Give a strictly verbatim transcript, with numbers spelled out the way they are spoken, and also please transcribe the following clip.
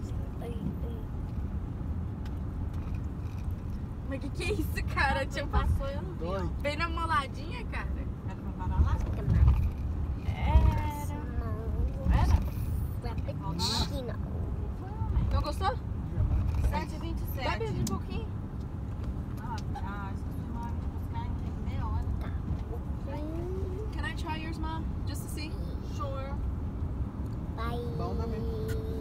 Mas que que é isso, cara? Tinha Passou, eu não vi. Dois. bem na moladinha, cara. Era pra parar lá? Era. Era? Não gostou? sete e vinte e sete. Bebe de pouquinho. Ah, ah, esqueci uma hora de buscar em meia hora. Can I try yours, Mom? Just to see? Sure. Bom também.